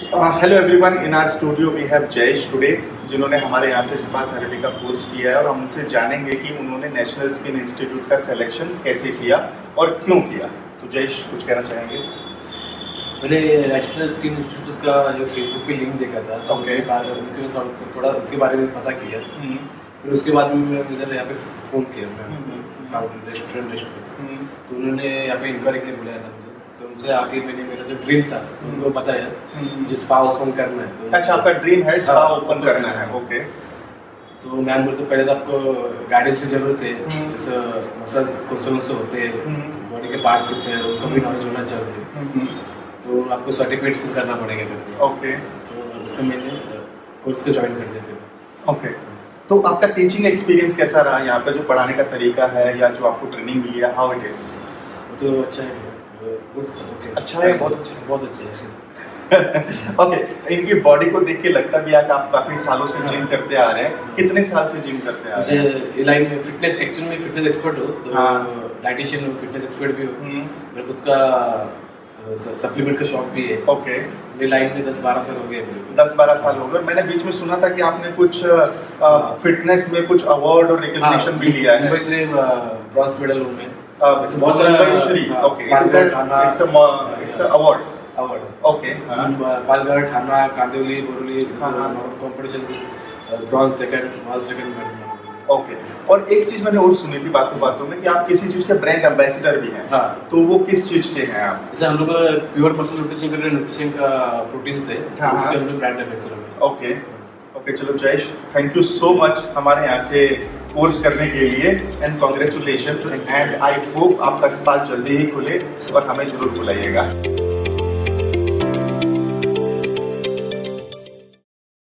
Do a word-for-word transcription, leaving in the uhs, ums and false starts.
Hello everyone, in our studio we have Jayesh today, जिन्होंने हमारे यहाँ से स्पा थेरेपी का कोर्स किया है और हम उनसे जानेंगे कि उन्होंने नेशनल स्किन इंस्टीट्यूट का सिलेक्शन कैसे किया और क्यों किया। तो जयेश, कुछ कहना चाहेंगे? मैंने नेशनल स्किन इंस्टीट्यूट का जो फेसबुक पे लिंक देखा था, तो okay. उनके थोड़ा उसके बारे में पता किया। फिर उसके बाद में मैं इधर यहाँ पे फ़ोन किया, मैं काउंटर रेस्टोरेंट रेस्टोरेंट तो उन्होंने यहाँ पे इंक्वायरी के लिए बुलाया था मुझे। तो उनसे आके मैंने मेरा जो ड्रीम था तो उनको बताया मुझे स्पा ओपन करना है। तो अच्छा, आपका ड्रीम है स्पा ओपन करना है? ओके। तो मैम बोले तो पहले तो आपको गाइडेंस की जरूरत है, जैसे मसाज कौन से कौन से होते हैं, बॉडी के पार्ट्स कितने हैं, उनका भी नॉलेज होना चाहिए। तो आपको सर्टिफिकेट करना पड़ेगा करके। ओके। तो उसका मैंने कोर्स को ज्वाइन कर दिया। ओके। तो आपका टीचिंग एक्सपीरियंस कैसा रहा? यहाँ पे जो पढ़ाने का तरीका है या जो आपको ट्रेनिंग मिली है, हाउ इट इज? तो अच्छा है, अच्छा है, बहुत अच्छा है, बहुत अच्छा है। ओके। इनकी बॉडी को देख के लगता भी है कि आप काफी सालों से जिम करते आ रहे हैं। कितने साल से जिम करते आ रहे हैं? मुझे लाइन में फिटनेस, एक्चुअली में फिटनेस एक्सपर्ट हो, तो डाइटिशियन हूँ, फिटनेस एक्सपर्ट भी हूँ। मेरे खुद का सप्लीमेंट का शॉप भी है। ओके। मेरी लाइन में दस बारह साल हो गए। दस बारह साल हो गए। मैंने बीच में सुना था कि आपने कुछ फिटनेस में कुछ अवार्ड और रिकॉग्निशन भी लिया है। मुंबई से ब्रॉन्ज मेडल हूँ मैं। बहुत सारा श्री। Okay, it's it's a it's a award award okay. Palghar, Thana, Kandivali, Borivali competition bronze second, all second. Okay. और एक चीज मैंने और सुनी थी बातों बातों में कि आप किसी चीज के ब्रांड एम्बेसडर भी हैं। हाँ। तो वो किस चीज के हैं आप? जैसे हम लोग प्योर मसल न्यूट्रिशन कर रहे हैं, न्यूट्रिशन का प्रोटीन से, हाँ, उसके हम लोग ब्रांड एम्बेसडर हैं। Okay okay. चलो Jayesh, thank you so much हमारे यहाँ से कोर्स करने के लिए and congratulation. And I hope आपका स्पा जल्दी ही खुले और हमें जरूर बुलाइएगा।